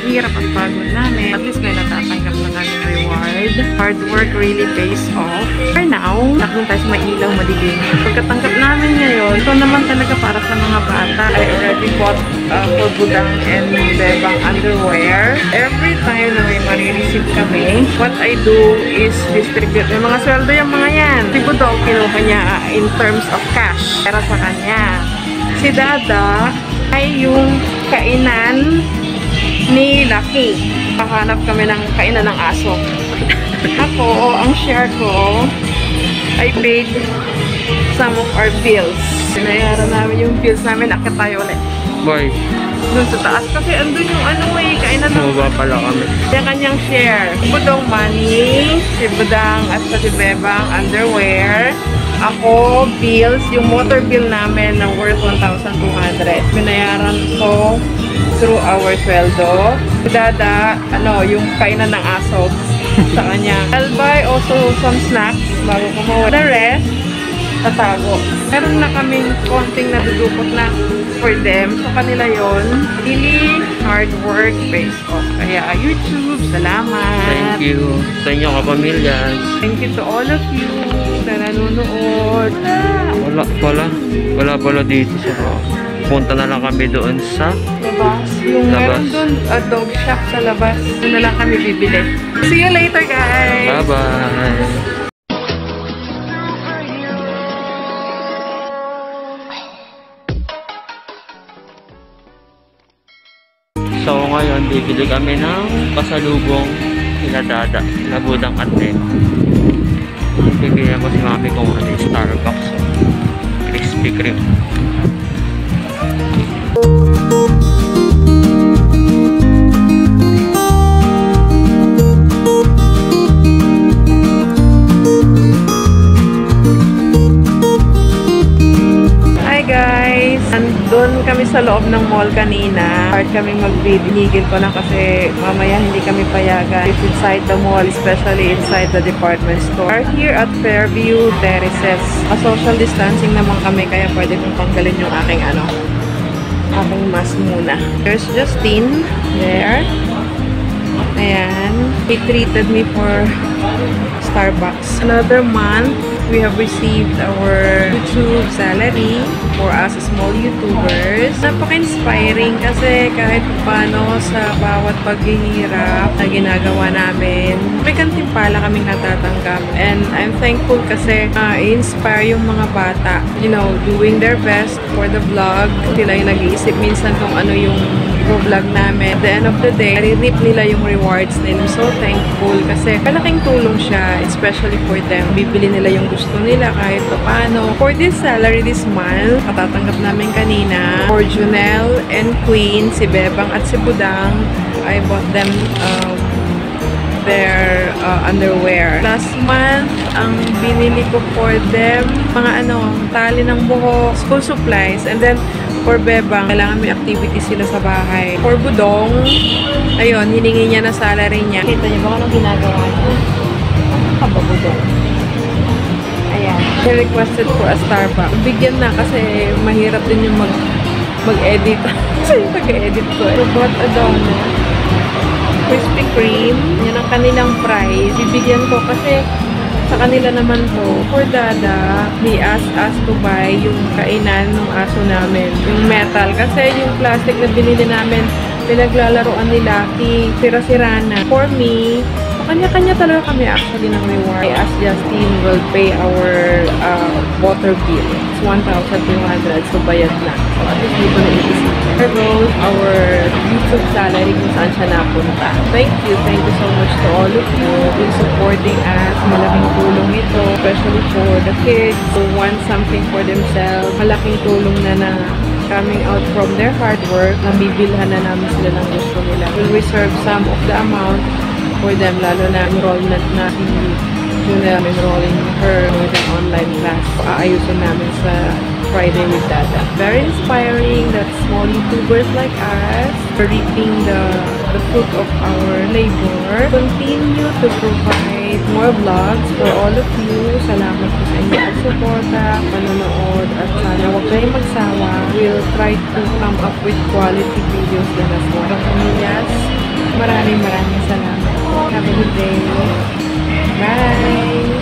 hirap at pagod namin. At least may natatanggap na kaming reward. Hard work really pays off. For now, nakong tayo sa may ilaw madilim. Pagkatanggap namin ngayon, ito naman talaga para sa mga bata. I already bought for Budang and Bebang underwear. Every time na may marireceive kami, what I do is distribute. May mga sweldo yung mga yan. Si Budong, kinuha niya in terms of cash. Para sa kanya. Si Dada ay yung kainan ni Lucky. Makahanap kami ng kainan ng aso. Ako, ang share ko, I paid some of our bills. Sinayaran namin yung bills namin. Akit tayo ulit. Boy. Doon sa taas. Kasi andun yung kainan ng Bumaba pala kami. yung kanyang share. Budong money, si Budang at si Bebang underwear. Ako, bills, yung motor bill namin na worth 1,200. Binayaran ko through our sweldo. Dada, yung kainan ng aso sa kanya. I'll buy also some snacks bago kumuha. The rest, tatago. Meron na kaming konting nadudukot na for them. So, kanila yon. Really hard work pays off. Kaya, YouTube, salamat. Thank you sa inyo kapamilya. Thank you to all of you na nanonood. Wala pala dito sa punta na lang kami doon sa Labas. Yung meron doon, dog shop sa labas. Doon na lang kami bibili. See you later, guys! Bye-bye! So ngayon, bibili kami ng pasalubong nila Dada, nila Budang at Bebang. Bibili mo si Mami kung ano yung Starbucks. Krispy Kreme. Doon kami sa loob ng mall kanina. Hard kaming mag-video. Hinigil ko lang kasi mamaya hindi kami payagan. It's inside the mall, especially inside the department store. Here at Fairview Terraces. Social distancing naman kami kaya pwede kong tanggalin yung aking aking mask muna. There's Justine there. Ayan. He treated me for Starbucks. Another month, we have received our YouTube salary for us small YouTubers. Napaka-inspiring kasi kahit paano sa bawat paghihirap na ginagawa namin, may kantimpala kaming natatanggap. And I'm thankful kasi i-inspire yung mga bata, doing their best for the vlog. Sila yung nag-iisip minsan kung ano yung vlog namin. At the end of the day, nare-reap nila yung rewards nila. I'm so thankful kasi malaking tulong siya, especially for them. Bibili nila yung gusto nila kahit paano. For this salary this month, katatanggap namin kanina, for Junelle and Queen, si Bebang at si Budang, I bought them their underwear. Last month, ang binili ko for them, mga tali ng buhok, school supplies, and then for Bebang, kailangan may activity sila sa bahay. For Budong, ayun, hiningi niya na salary niya. Kita niyo ba anong ginagawa niya? Ano ba, Budong? Ayan. He requested for a Starbucks. Bigyan na kasi mahirap din yung mag-edit. Kasi yung pag-edit ko. So, bought a donut. Krispy Kreme. Yan ang kanilang price. Bibigyan ko kasi sa kanila naman to. For Dada, they asked us to buy yung kainan ng aso namin. Yung metal. Kasi yung plastic na binili namin, pinaglalaroan ni Lucky. Sira-sira na. For me, kanya-kanya talaga kami actually ng reward. I asked Justine will pay our water bill. It's 1,200. So, bayad na. So, at least dito na iisip. There goes our YouTube salary kung saan siya napunta. Thank you so much to all of you in supporting us. Malaking tulong ito, especially for the kids who want something for themselves. Malaking tulong na coming out from their hard work, nabibilhan na namin sila ng gusto nila. We'll reserve some of the amount for them, lalo na enrollment na si Junelle, enrolling her with an online class. Aayusin namin sa Friday with Dada. Very inspiring that small YouTubers like us are reaping the fruit of our labor. Continue to provide more vlogs for all of you. Salamat po sa inyo at suporta, panonood, at sana huwag kayong magsawa. We'll try to come up with quality videos din as well. Pamilyas, Maraming salamat. Have a good day. Bye!